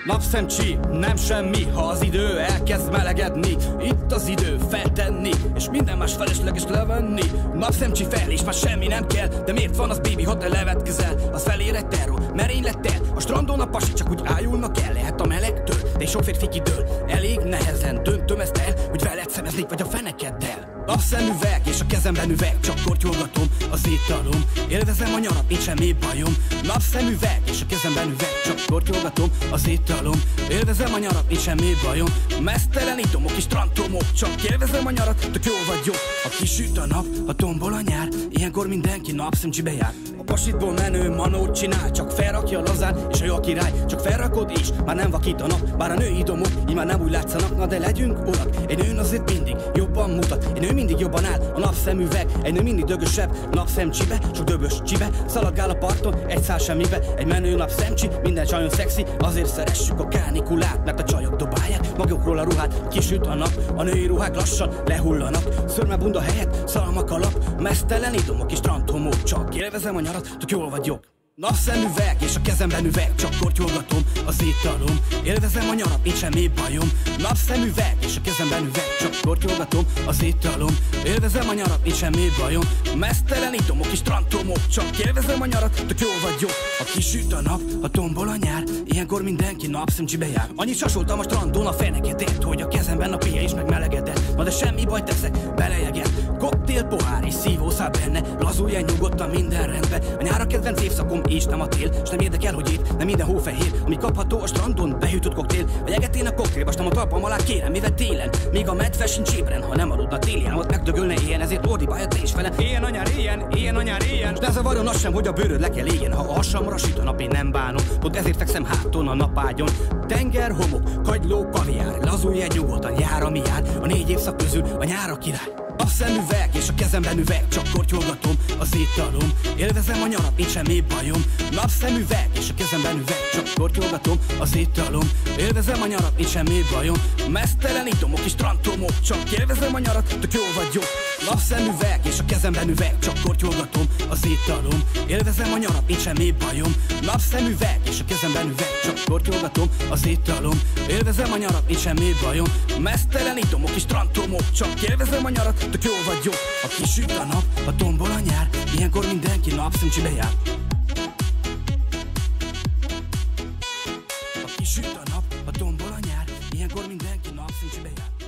Napszemcsi, nem semmi, ha az idő elkezd melegedni. Itt az idő feltenni, és minden más felesleges levenni. Napszemcsi fel, és már semmi nem kell. De miért van az baby, ha te levetkezel? Az felér egy terror, merénylettel. A strandon a pasi csak úgy ájulnak el. Lehet a melegtől, de egy sok férfi kidől. Elég nehezen döntöm ezt el, hogy veled szemeznék, vagy a fenekeddel. Napszemüveg, és a kezemben üveg, csak kortyolgatom az italom. Élvezem a nyarat, nincs semmi bajom. Napszemüveg, és a kezemben üveg, csak kortyolgatom az italom. Élvezem a nyarat, nincs semmi bajom. Mesztelen idomok és strandtomok, csak élvezem a nyarat, tök jó vagyok. Ha kisüt a nap, ha tombol a nyár, ilyenkor mindenki napszemcsibe jár. A pasitból menő manót csinál, csak felrakja lazán, és ő a király. Csak felrakod is, már nem vakít a nap. Bár a női idomok, így már nem úgy látszanak. Na de legyünk urak, egy nőn azért mindig jobban mutat. Egy nő mindig jobban áll, a napszemüveg. Egy nő mindig dögösebb, napszemcsibe, sok döbös csibe. Szaladgál a parton, egy szál semmibe. Egy menő napszemcsi, minden csajon szexi. Azért szeressük a kánikulát, mert a csajok dobálják magukról a ruhát. Kisüt a nap, a női ruhák lassan lehullanak. Szörme bunda helyett, szalmak alap. Mesztelen idomok és strandtomok, csak élvezem a nyarat, tök jól vagyok. Napszemüveg, és a kezemben üveg, csak kortyolgatom az italom. Élvezem a nyarat, nincs semmi bajom. Napszemüveg, és a kezemben üveg, csak kortyolgatom az italom. Élvezem a nyarat, nincs semmi bajom. Mesztelen idomok és strandtomok, csak élvezem a nyarat, tök jól vagyok. Ha kisüt a nap, ha tombol a nyár, ilyenkor mindenki napszemcsibe jár. Annyit sasoltam a strandon a fenekedért, hogy a kezemben a pia is megmelegedett. Na de semmi baj, teszek belejeget. Koktél, pohár és szívószál benne, lazulj nyugodtan, minden rendben. A nyár a kedvenc évszakom, és nem a tél, s nem érdekel, hogy itt nem minden hófehér, ami kapható a strandon, behűtött koktél. Vagy egetén a koktélba, s nem a talpam alá kérem, mivel télen, még a medve sincs ébren, ha nem aludna télen, ott megdögölne ilyen, ezért ordibálja te is vele. Éljen anyár, éljen anyár, éljen. S ne zavarjon az sem, hogy a bőröd le kell égjen, ha a hasamra süt a nap, én nem bánom, pont ezért fekszem háton a napágyon. Tenger, homok, kagyló, kaviár, lazulj nyugodtan, jár ami jár, a 4 évszak közül a nyár a király. Napszemüveg, és a kezemben üveg, csak kortyolgatom az italom. Élvezem a nyarat, nincs semmi bajom. Napszemüveg, és a kezemben üveg, csak kortyolgatom az italom. Élvezem a nyarat, nincs semmi bajom. Mesztelen idomok és strandtomok, csak élvezem a nyarat, tök jó vagyok. Napszemüveg, és a kezemben üveg, csak kortyolgatom az italom. Élvezem a nyarat, nincs semmi bajom. Napszemüveg, és a kezemben üveg, csak kortyolgatom az italom. Élvezem a nyarat, nincs semmi bajom. Mesztelen idomok és strandtomok, csak élvezem a nyarat, tök jó vagyok. Ha kisüt a nap, ha tombol a nyár, ilyenkor mindenki napszemcsibe jár. Ha kisüt a nap, ha tombol a nyár, ilyenkor mindenki napszemcsibe jár.